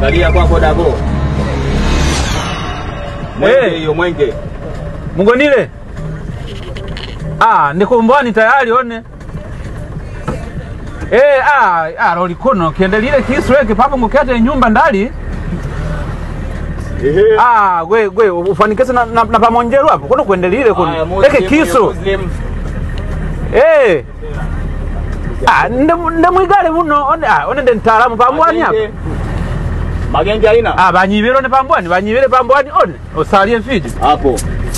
Angalia kwako dago. Mwenge hiyo mwenge. Mungonile. Ndiko mbwani tayari one. Roli kono kiendelile kisweke papo ngokete nyumba ndali. Gwe ufanikese na pamonjero hapo. Kono kuendelile kono. Eke kiso. Ndamwigale muno one nden taalamu pambwani hapo. Magenge aina? Banyibero ne pambwani, banyibere pambwani one. Osalie mfiji. Hapo.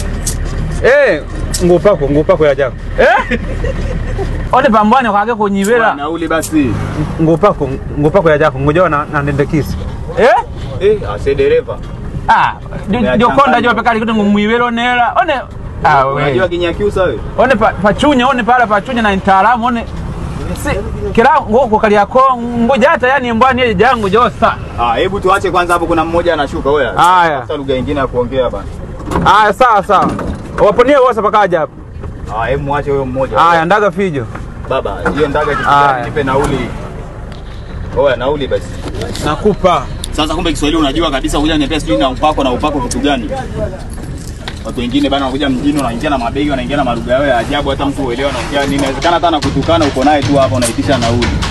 Ngopako ya jako. One pambwani kwake kunyibera. Nauli basi. Ngopako ya jako ngoja na ndende kisi. Ase dereva. Ndio konda jo pekali kuti ngumwibero nela. One unajua Kinyakyusa wewe? One pachunya one pala pachunya na ntaalamu one. Kila ngoko kali yako ngoja hata yani mbwani ile jangu josa. Hebu tuache kwanza hapo kuna mmoja anashuka wewe. Sasa lugha nyingine ya kuongea bana. Sawa. Waponie wose pakaja hapo. Hebu muache huyo mmoja. Ndaga fijo. Baba, hiyo ndaga nipe nauli. Nauli basi. Nakupa. Sasa kumbe Kiswahili unajua kabisa kuja niambia sijui na upako kitu gani? Watu wengine bana wanakuja mjini wanaingia na mabegi wanaingia na malugha yao ya ajabu hata mtu uelewa anaongea nini. Inawezekana hata nakutukana uko naye tu hapa unaitisha nauli.